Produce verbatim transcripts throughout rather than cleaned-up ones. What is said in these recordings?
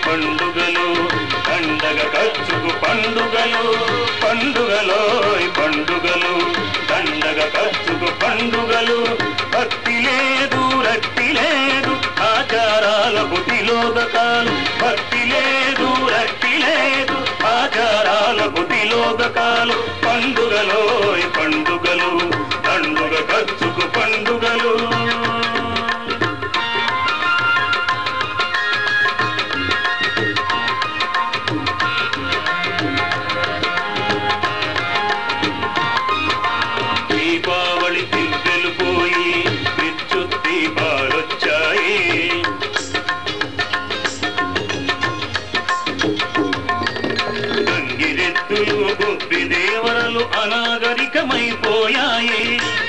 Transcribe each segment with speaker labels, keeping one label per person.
Speaker 1: పండుగలు దండగ ఖర్చుకు పండుగలు పండుగలో పండుగలు దండగ ఖర్చుకు పండుగలు భక్తి లేదు రక్తి లేదు ఆచారాలకు తిలోదకాలు భక్తి లేదు రక్తి లేదు ఆచారాలకు తిలోదకాలు పండుగలో పండుగలు దండుగ ఖర్చుకు పండుగలు దీపావళి దివ్వెలు పోయి విద్యుత్ దీపాలొచ్చాయి గంగిరెద్దులు గొబ్బి దేవరలు అనాగరికమైపోయాయి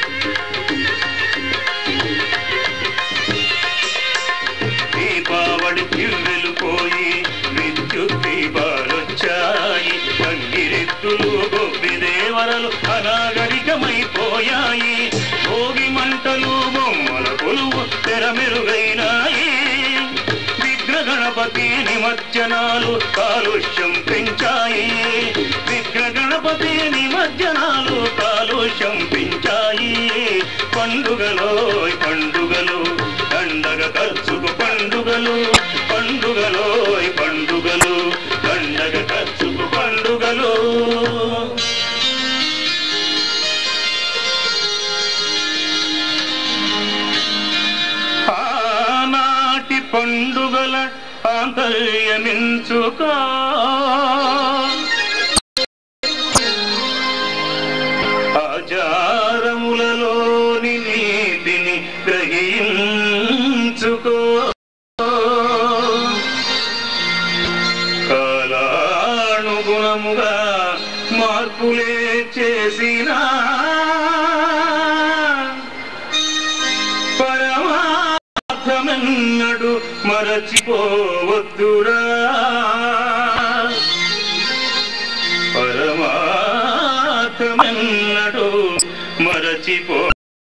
Speaker 1: దీపావళి దివ్వెలు పోయి విద్యుత్ దీపాలొచ్చాయి గంగిరెద్దులు గొబ్బి దేవరలు అనాగరికమైపోయాయి భోగి మంటలు బొమ్మల కొలువు తెరమెరుగైనాయి విగ్రహ గణపతి నిమజ్జనాలు కాలుష్యం పెంచాయి విగ్రహ గణపతి నిమజ్జనాలు కాలుష్యం పెంచాయి పండుగలో పండుగలు దండగ ఖర్చుకు పండుగలు పండుగలో పండుగలు దండగ ఖర్చుకు పండుగలు ఆనాటి పండుగల ఆంతర్యమించుకో ఆచారములలోని నీతిని గ్రహించుకో కాలానుగుణముగా మార్పులే చేసినా పరమార్థమెన్నడు మరచిపోవద్దురా పరమార్థమెన్నడు మరచిపో